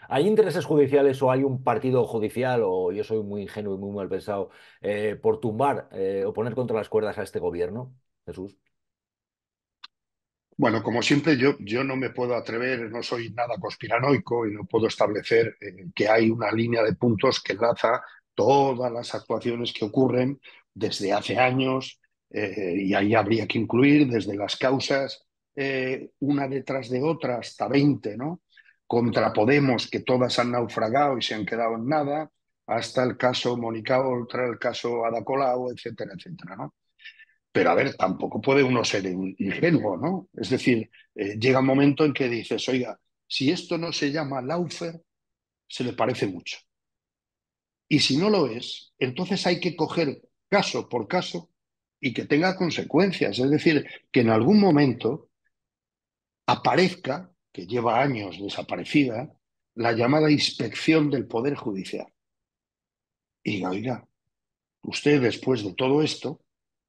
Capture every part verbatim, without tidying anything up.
¿Hay intereses judiciales o hay un partido judicial, o yo soy muy ingenuo y muy mal pensado, eh, por tumbar eh, o poner contra las cuerdas a este gobierno, Jesús? Bueno, como siempre, yo, yo no me puedo atrever, no soy nada conspiranoico y no puedo establecer eh, que hay una línea de puntos que enlaza todas las actuaciones que ocurren desde hace años, eh, y ahí habría que incluir desde las causas, eh, una detrás de otra, hasta veinte, ¿no? Contra Podemos, que todas han naufragado y se han quedado en nada, hasta el caso Mónica Oltra, el caso Ada Colau, etcétera, etcétera, ¿no? Pero a ver, tampoco puede uno ser ingenuo, ¿no? Es decir, eh, llega un momento en que dices, oiga, si esto no se llama Laufer, se le parece mucho. Y si no lo es, entonces hay que coger caso por caso y que tenga consecuencias. Es decir, que en algún momento aparezca, que lleva años desaparecida, la llamada inspección del Poder Judicial. Y diga, oiga, usted después de todo esto,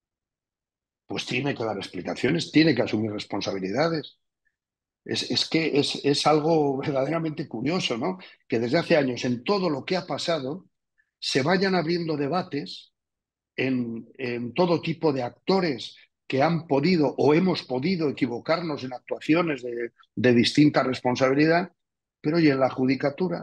pues tiene que dar explicaciones, tiene que asumir responsabilidades. Es, es que es, es algo verdaderamente curioso, ¿no? Que desde hace años en todo lo que ha pasado se vayan abriendo debates en, en todo tipo de actores que han podido o hemos podido equivocarnos en actuaciones de, de distinta responsabilidad, pero oye, en la judicatura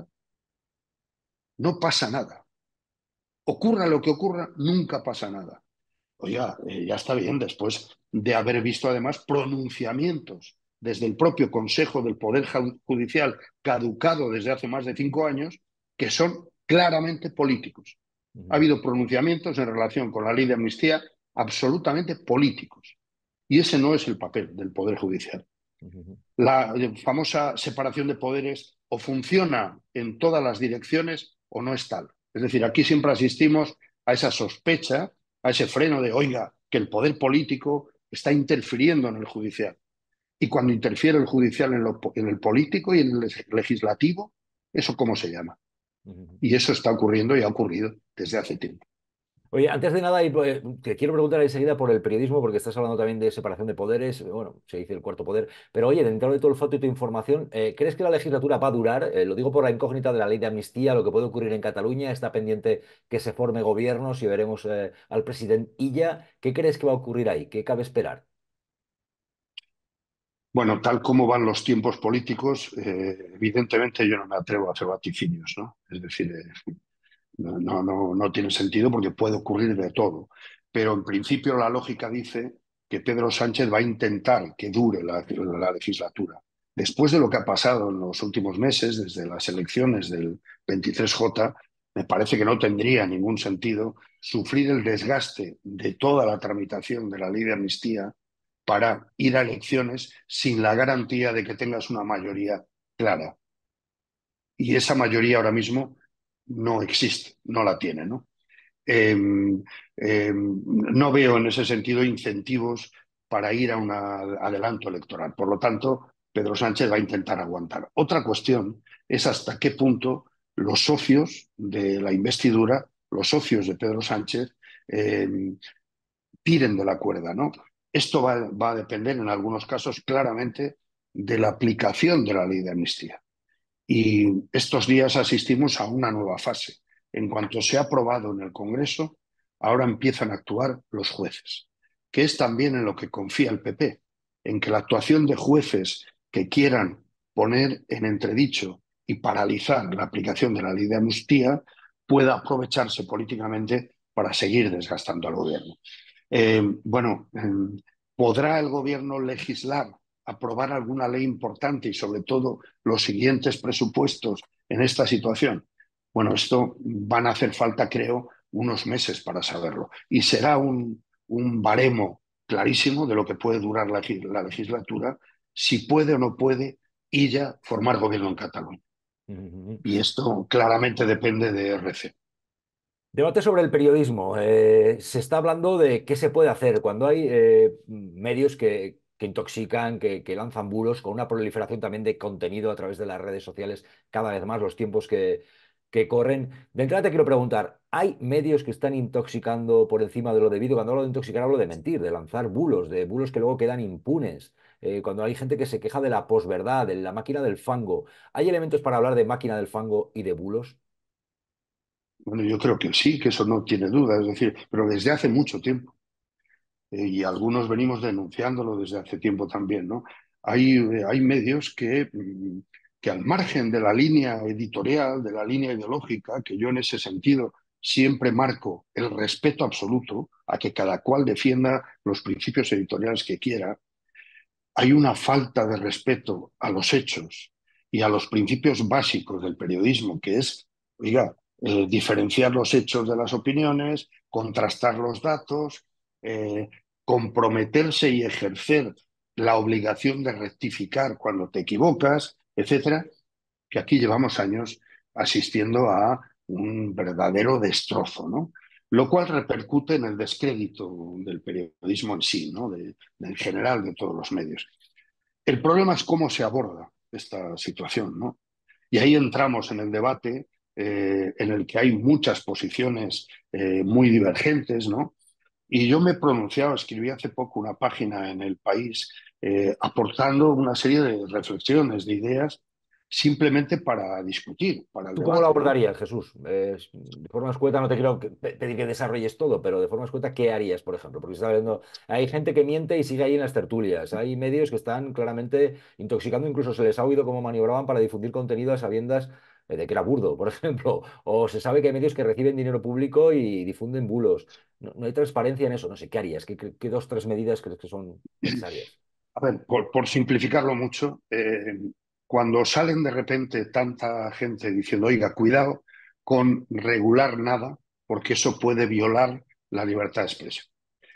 no pasa nada. Ocurra lo que ocurra, nunca pasa nada. Oiga, eh, ya está bien, después de haber visto además pronunciamientos desde el propio Consejo del Poder Judicial, caducado desde hace más de cinco años, que son claramente políticos. Ha Ujú, habido pronunciamientos en relación con la ley de amnistía absolutamente políticos. Y ese no es el papel del Poder Judicial. ujú. La famosa separación de poderes o funciona en todas las direcciones o no es tal. Es decir, aquí siempre asistimos a esa sospecha, a ese freno de, oiga, que el poder político está interfiriendo en el judicial. Y cuando interfiere el judicial en, lo, en el político y en el legislativo, ¿eso cómo se llama? Ujú. Y eso está ocurriendo y ha ocurrido desde hace tiempo. Oye, antes de nada, y, pues, te quiero preguntar enseguida por el periodismo, porque estás hablando también de separación de poderes, bueno, se dice el cuarto poder, pero oye, dentro de todo el foto y tu información, eh, ¿crees que la legislatura va a durar? Eh, lo digo por la incógnita de la ley de amnistía, lo que puede ocurrir en Cataluña, está pendiente que se forme gobierno, si veremos eh, al presidente Illa. ¿Qué crees que va a ocurrir ahí? ¿Qué cabe esperar? Bueno, tal como van los tiempos políticos, eh, evidentemente yo no me atrevo a hacer vaticinios, ¿no? Es decir, eh, No, no, no, no tiene sentido porque puede ocurrir de todo. Pero en principio la lógica dice que Pedro Sánchez va a intentar que dure la, la legislatura. Después de lo que ha pasado en los últimos meses, desde las elecciones del veintitrés J, me parece que no tendría ningún sentido sufrir el desgaste de toda la tramitación de la ley de amnistía para ir a elecciones sin la garantía de que tengas una mayoría clara. Y esa mayoría ahora mismo no existe, no la tiene, ¿no? Eh, eh, no veo en ese sentido incentivos para ir a un adelanto electoral. Por lo tanto, Pedro Sánchez va a intentar aguantar. Otra cuestión es hasta qué punto los socios de la investidura, los socios de Pedro Sánchez, eh, tiren de la cuerda, ¿no? Esto va, va a depender en algunos casos claramente de la aplicación de la ley de amnistía. Y estos días asistimos a una nueva fase. En cuanto se ha aprobado en el Congreso, ahora empiezan a actuar los jueces, que es también en lo que confía el P P, en que la actuación de jueces que quieran poner en entredicho y paralizar la aplicación de la ley de amnistía pueda aprovecharse políticamente para seguir desgastando al gobierno. Eh, bueno, eh, ¿podrá el gobierno legislar, aprobar alguna ley importante y sobre todo los siguientes presupuestos en esta situación? Bueno, esto van a hacer falta, creo, unos meses para saberlo. Y será un, un baremo clarísimo de lo que puede durar la, la legislatura, si puede o no puede y ya formar gobierno en Cataluña. Ujú. Y esto claramente depende de R C. Debate sobre el periodismo. Eh, se está hablando de qué se puede hacer cuando hay eh, medios que, que intoxican, que, que lanzan bulos, con una proliferación también de contenido a través de las redes sociales, cada vez más los tiempos que, que corren. De entrada te quiero preguntar, ¿hay medios que están intoxicando por encima de lo debido? Cuando hablo de intoxicar hablo de mentir, de lanzar bulos, de bulos que luego quedan impunes. eh, cuando hay gente que se queja de la posverdad, de la máquina del fango. ¿Hay elementos para hablar de máquina del fango y de bulos? Bueno, yo creo que sí, que eso no tiene duda, es decir, pero desde hace mucho tiempo. Eh, y algunos venimos denunciándolo desde hace tiempo también, ¿no? Hay, eh, hay medios que, mm, que al margen de la línea editorial, de la línea ideológica, que yo en ese sentido siempre marco el respeto absoluto a que cada cual defienda los principios editoriales que quiera, hay una falta de respeto a los hechos y a los principios básicos del periodismo, que es, oiga, eh, diferenciar los hechos de las opiniones, contrastar los datos, eh, comprometerse y ejercer la obligación de rectificar cuando te equivocas, etcétera, que aquí llevamos años asistiendo a un verdadero destrozo, ¿no? Lo cual repercute en el descrédito del periodismo en sí, ¿no? De, de, en general de todos los medios. El problema es cómo se aborda esta situación, ¿no? Y ahí entramos en el debate eh, en el que hay muchas posiciones eh, muy divergentes, ¿no? Y yo me he pronunciado, escribí hace poco una página en El País eh, aportando una serie de reflexiones, de ideas, simplemente para discutir, para el ¿Tú cómo lo debate, ¿no? abordarías, Jesús? Eh, de forma escueta, no te quiero que- pe- pedir que desarrolles todo, pero de forma escueta, ¿qué harías, por ejemplo? Porque está viendo, hay gente que miente y sigue ahí en las tertulias. Hay medios que están claramente intoxicando, incluso se les ha oído cómo maniobraban para difundir contenido a sabiendas eh, de que era burdo, por ejemplo. O se sabe que hay medios que reciben dinero público y difunden bulos. No, no hay transparencia en eso. No sé, ¿qué harías? ¿Qué, qué- qué dos, tres medidas crees que son necesarias? A ver, por, por simplificarlo mucho, eh, cuando salen de repente tanta gente diciendo, oiga, cuidado con regular nada, porque eso puede violar la libertad de expresión.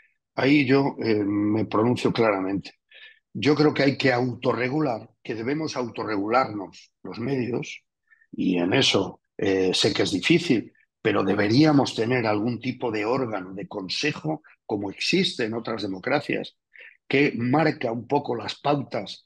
Ahí yo eh, me pronuncio claramente. Yo creo que hay que autorregular, que debemos autorregularnos los medios, y en eso eh, sé que es difícil, pero deberíamos tener algún tipo de órgano, de consejo, como existe en otras democracias, que marca un poco las pautas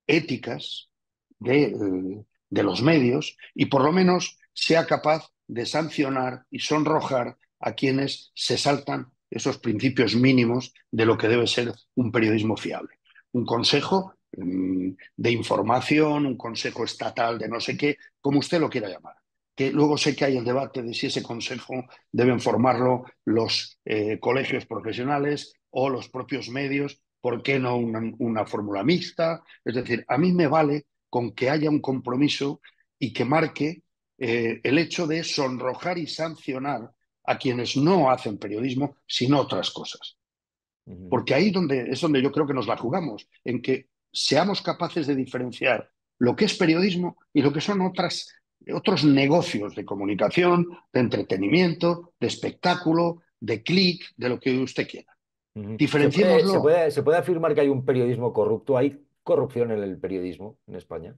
éticas de, eh, de los medios y por lo menos sea capaz de sancionar y sonrojar a quienes se saltan esos principios mínimos de lo que debe ser un periodismo fiable. Un consejo mmm, de información, un consejo estatal de no sé qué, como usted lo quiera llamar. Que luego sé que hay el debate de si ese consejo deben formarlo los eh, colegios profesionales o los propios medios, ¿por qué no una, una fórmula mixta? Es decir, a mí me vale con que haya un compromiso y que marque eh, el hecho de sonrojar y sancionar a quienes no hacen periodismo, sino otras cosas. Ujú. Porque ahí donde, es donde yo creo que nos la jugamos, en que seamos capaces de diferenciar lo que es periodismo y lo que son otras, otros negocios de comunicación, de entretenimiento, de espectáculo, de clic, de lo que usted quiera. Ujú. ¿Se puede, se Diferenciémoslo. puede, se puede afirmar que hay un periodismo corrupto? ¿Hay corrupción en el periodismo en España?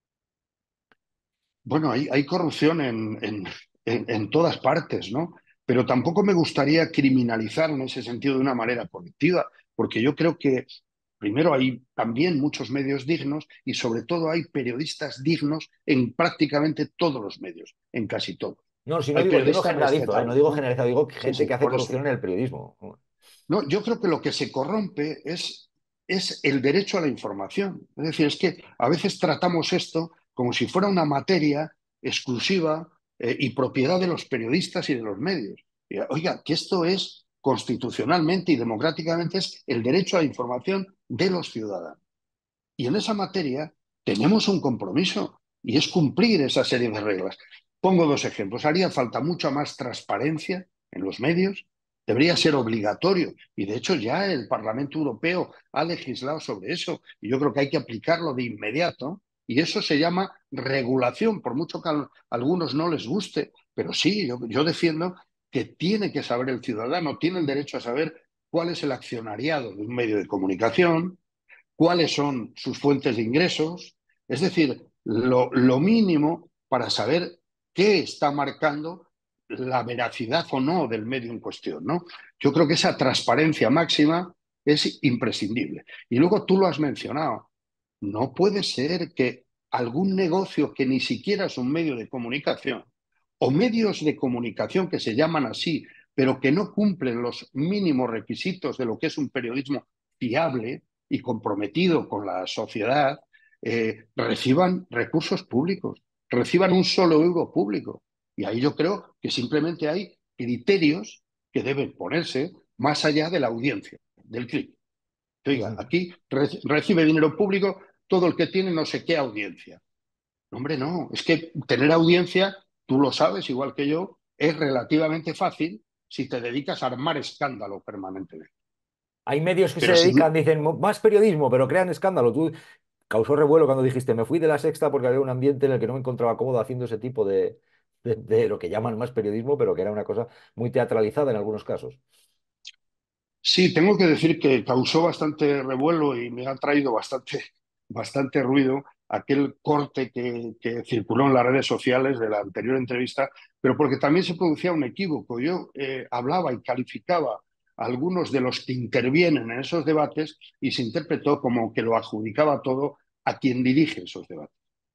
Bueno, hay, hay corrupción en, en, en, en todas partes, ¿no? Pero tampoco me gustaría criminalizar en ese sentido de una manera colectiva, porque yo creo que primero hay también muchos medios dignos y sobre todo hay periodistas dignos en prácticamente todos los medios, en casi todos. No, si no Hay digo, yo no periodistas generalizo, ¿eh? No respetables, digo ¿no? generalizado, digo Sí, gente sí, que hace por eso. corrupción en el periodismo. No, yo creo que lo que se corrompe es, es el derecho a la información. Es decir, es que a veces tratamos esto como si fuera una materia exclusiva eh, y propiedad de los periodistas y de los medios. Y, oiga, que esto es constitucionalmente y democráticamente es el derecho a la información de los ciudadanos. Y en esa materia tenemos un compromiso y es cumplir esa serie de reglas. Pongo dos ejemplos. Haría falta mucha más transparencia en los medios. Debería ser obligatorio. Y de hecho ya el Parlamento Europeo ha legislado sobre eso. Y yo creo que hay que aplicarlo de inmediato. Y eso se llama regulación, por mucho que a algunos no les guste. Pero sí, yo, yo defiendo que tiene que saber el ciudadano, tiene el derecho a saber cuál es el accionariado de un medio de comunicación, cuáles son sus fuentes de ingresos, es decir, lo, lo mínimo para saber qué está marcando la veracidad o no del medio en cuestión, ¿no? Yo creo que esa transparencia máxima es imprescindible. Y luego tú lo has mencionado, no puede ser que algún negocio que ni siquiera es un medio de comunicación o medios de comunicación que se llaman así, pero que no cumplen los mínimos requisitos de lo que es un periodismo fiable, y comprometido con la sociedad, eh, reciban recursos públicos, reciban un solo euro público. Y ahí yo creo que simplemente hay criterios que deben ponerse más allá de la audiencia, del clic. Oiga, Ujú. aquí re recibe dinero público todo el que tiene no sé qué audiencia. No, hombre, no, es que tener audiencia, tú lo sabes igual que yo, es relativamente fácil si te dedicas a armar escándalo permanentemente. Hay medios que se Pero si dedican, dicen, "Mo- más periodismo, pero crean escándalo". Tú causó revuelo cuando dijiste, me fui de La Sexta porque había un ambiente en el que no me encontraba cómodo haciendo ese tipo de, de, de lo que llaman más periodismo, pero que era una cosa muy teatralizada en algunos casos. sí, tengo que decir que causó bastante revuelo y me ha traído bastante, bastante ruido aquel corte que, que circuló en las redes sociales de la anterior entrevista, pero porque también se producía un equívoco. Yo eh, hablaba y calificaba a algunos de los que intervienen en esos debates y se interpretó como que lo adjudicaba todo a quien dirige esos debates.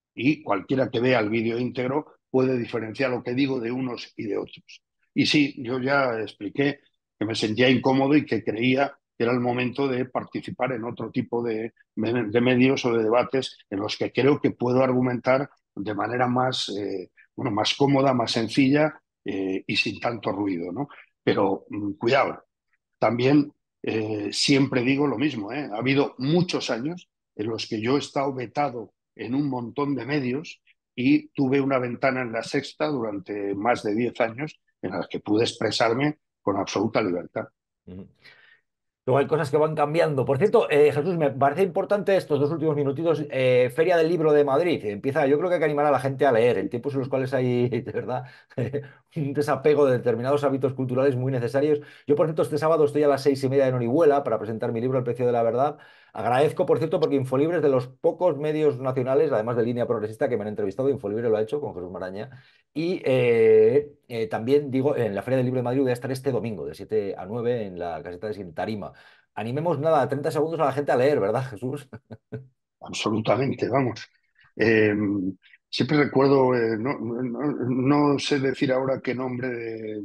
Y cualquiera que vea el vídeo íntegro puede diferenciar lo que digo de unos y de otros. Y sí, yo ya expliqué que me sentía incómodo y que creía que era el momento de participar en otro tipo de, de medios o de debates en los que creo que puedo argumentar de manera más, eh, bueno, más cómoda, más sencilla eh, y sin tanto ruido, ¿no? Pero mmm, cuidado, también eh, siempre digo lo mismo, ¿eh? Ha habido muchos años en los que yo he estado vetado en un montón de medios y tuve una ventana en La Sexta durante más de diez años en la que pude expresarme con absoluta libertad. Ujú. Luego hay cosas que van cambiando. Por cierto, eh, Jesús, me parece importante estos dos últimos minutitos. eh, Feria del Libro de Madrid. Empieza, yo creo que hay que animar a la gente a leer en tiempos en los cuales hay, de verdad, un desapego de determinados hábitos culturales muy necesarios. Yo, por cierto, este sábado estoy a las seis y media en Orihuela para presentar mi libro El precio de la verdad. Agradezco, por cierto, porque Infolibre es de los pocos medios nacionales, además de Línea Progresista, que me han entrevistado. Infolibre lo ha hecho con Jesús Maraña. Y eh, eh, también digo, en la Feria del Libro de Madrid voy a estar este domingo, de siete a nueve en la caseta de Sintarima. Animemos nada, treinta segundos a la gente a leer, ¿verdad, Jesús? Absolutamente, vamos. Eh, siempre recuerdo, eh, no, no, no, sé decir ahora qué nombre de,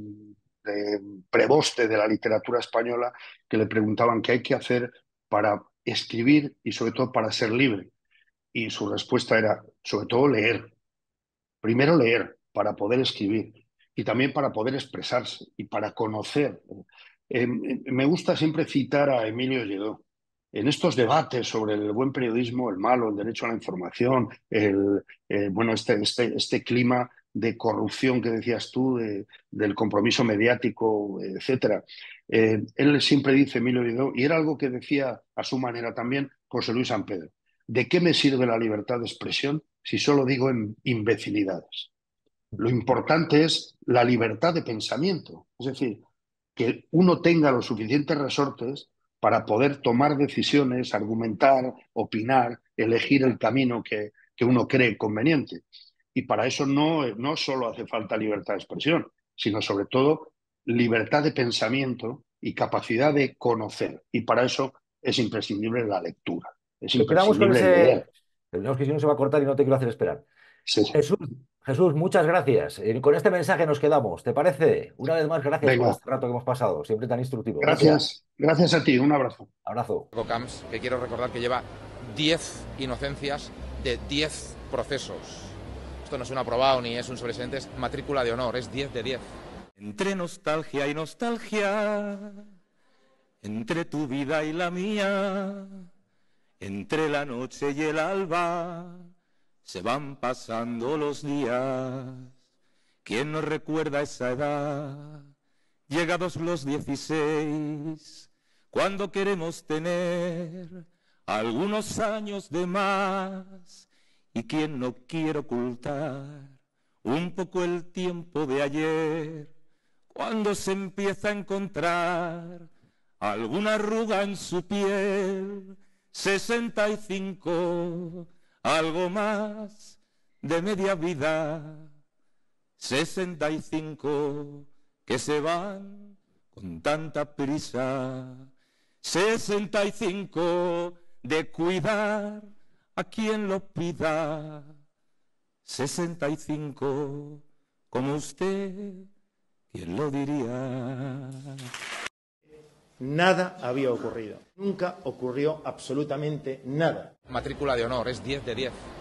de preboste de la literatura española, que le preguntaban qué hay que hacer para escribir y sobre todo para ser libre. Y su respuesta era, sobre todo, leer. Primero leer para poder escribir y también para poder expresarse y para conocer. Eh, me gusta siempre citar a Emilio Lledó. En estos debates sobre el buen periodismo, el malo, el derecho a la información, el, eh, bueno, este, este, este clima de corrupción que decías tú, de, del compromiso mediático, etcétera. Eh, él siempre dice, Emilio Lledó, y era algo que decía a su manera también José Luis San Pedro, ¿de qué me sirve la libertad de expresión si solo digo en imbecilidades? Lo importante es la libertad de pensamiento, es decir, que uno tenga los suficientes resortes para poder tomar decisiones, argumentar, opinar, elegir el camino que, que uno cree conveniente. Y para eso no, no solo hace falta libertad de expresión, sino sobre todo libertad de pensamiento y capacidad de conocer. Y para eso es imprescindible la lectura, es Lo quedamos con imprescindible ese. leer. Tenemos que si no se va a cortar y no te quiero hacer esperar. Sí. Jesús, Jesús, muchas gracias. Eh, Con este mensaje nos quedamos. ¿Te parece? Una vez más, gracias por Venga, este rato que hemos pasado. Siempre tan instructivo. Gracias. gracias, gracias a ti, un abrazo. Abrazo. Camps, que quiero recordar que lleva diez inocencias de diez procesos. Esto no es un aprobado ni es un sobresaliente, es matrícula de honor, es diez de diez. Entre nostalgia y nostalgia, entre tu vida y la mía, entre la noche y el alba, se van pasando los días. ¿Quién nos recuerda esa edad? Llegados los dieciséis, cuando queremos tener algunos años de más. ¿Y quién no quiere ocultar un poco el tiempo de ayer? Cuando se empieza a encontrar alguna arruga en su piel, sesenta y cinco, algo más de media vida, sesenta y cinco que se van con tanta prisa, sesenta y cinco de cuidar a quien lo pida, sesenta y cinco como usted, ¿quién lo diría? Nada había ocurrido. Nunca ocurrió absolutamente nada. Matrícula de honor, es diez de diez.